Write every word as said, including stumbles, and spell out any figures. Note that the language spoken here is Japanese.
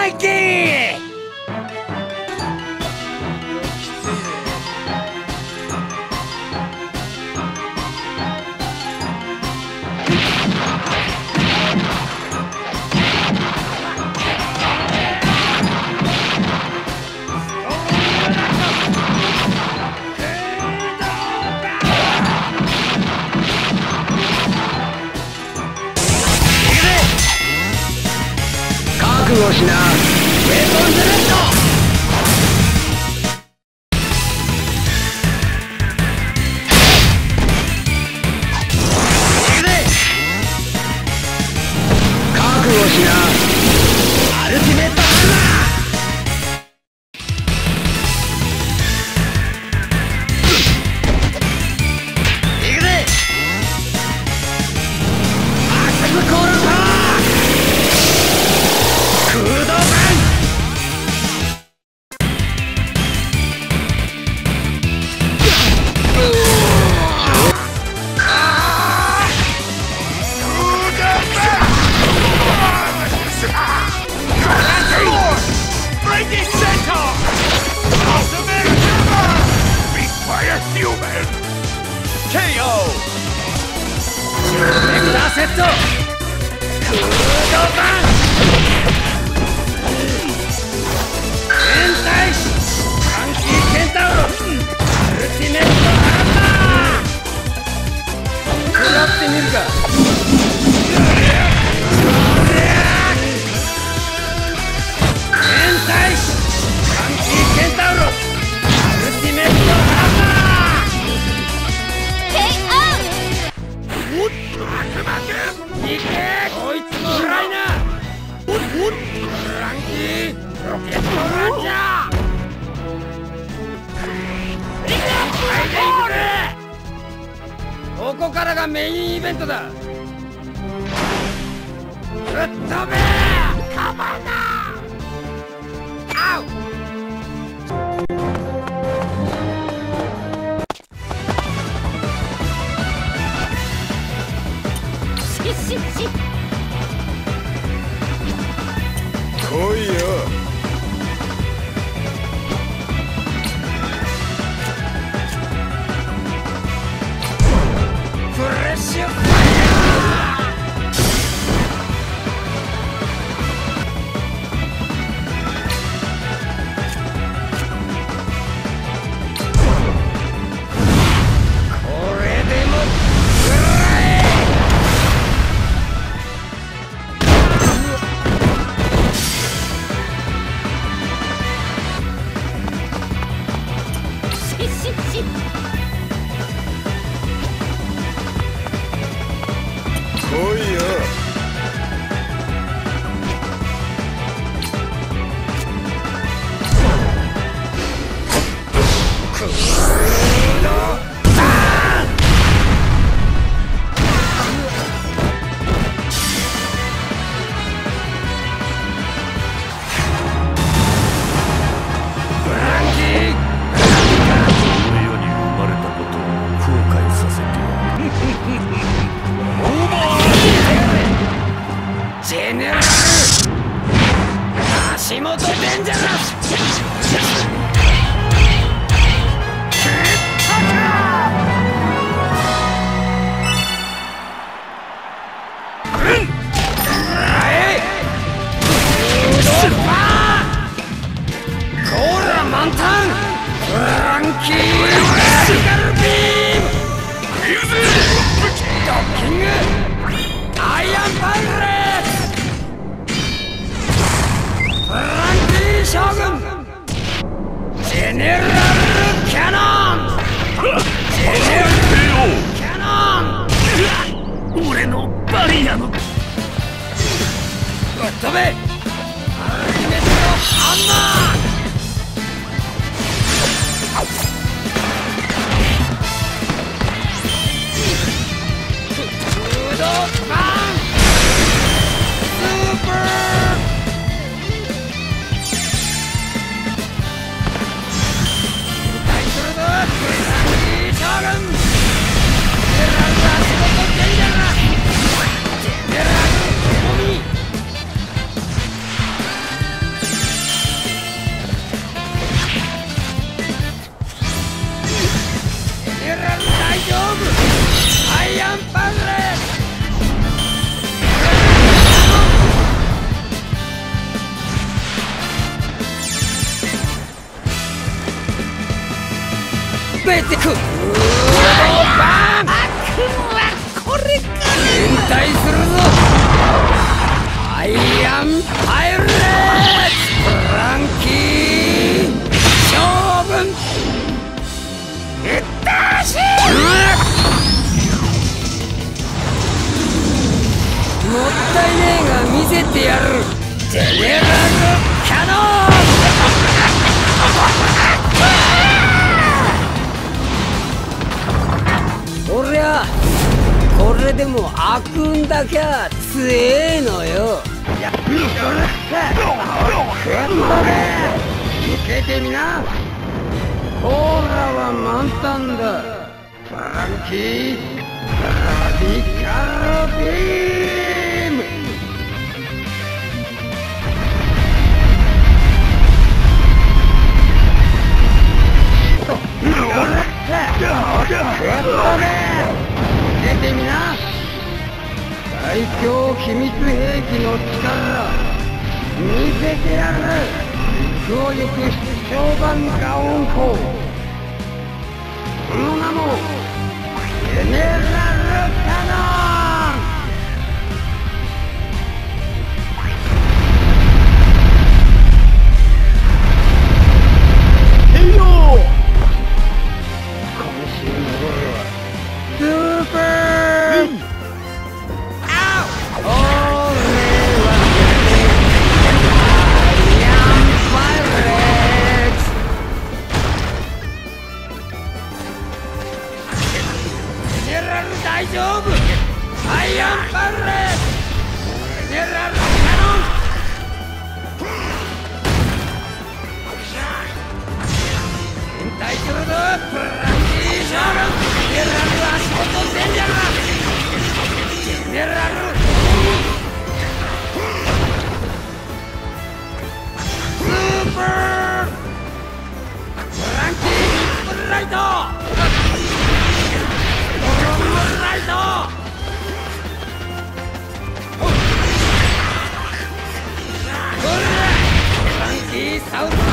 マイキー。覚悟しな。レトンズレッド。行くぜ。覚悟しな。アルティメットハンマー。行くぜ。アクセスコールパワー。空洞感。レクターセット。空洞感。変態士ファンキーケンタウロス。アルティメットハンマー。食らってみるか。変態士ファンキーケンタウロス。アルティメットハンマー。おっ悪魔くんいけ。こいつも暗いな。おっおっフランキーロケットランチャー。ここからがメインイベントだ。ぶっ飛べカバナ。アウシッシッシッ。来いよ。フレッシュファイヤー。これでも食らえ。シッシッシッ。来いよ。クードバーン。フランキー。 この世に生まれたことを後悔させてやる。オーバー。 ジェネラル足元デンジャラス。コーラ満タン。フランキーラジカルビーム。ドッキングアイアンパイレーツ。フランキー将軍。ジェネラルキャノン。ジェネラルキャノン。 俺のバリアのぶっ飛べアルティメットハンマー。フードバーン。スーパー。対するぞフランキー将軍。ジェネラル足元デンジャラス。ジェネラルエモミ。 べてく。うーバーン。これか。連帯するぞ。アイアンパイレーツフランキー将軍。いったし。もったいねえが見せてやる。ジェネラルキャノン。おりゃこれでも悪運だけは強えのよ。いや、これ受けてみな。コーラは満タンだ。フランキーラディカルビーム。出てみな。最強秘密兵器の力見せてやる。陸を行く出張版ガオン砲。その名もジェネラルキャノン。へいよー。スーパーアウト。俺はアイアンパイレーツ。ジェネラル大丈夫。アイアンパイレーツ。ジェネラルキャノン。引退するぞフランキー将軍。ジェネラル足元戦略だ。ジェネラルスーパーフランキーヒップライト。ドロンライト。これフランキーサウス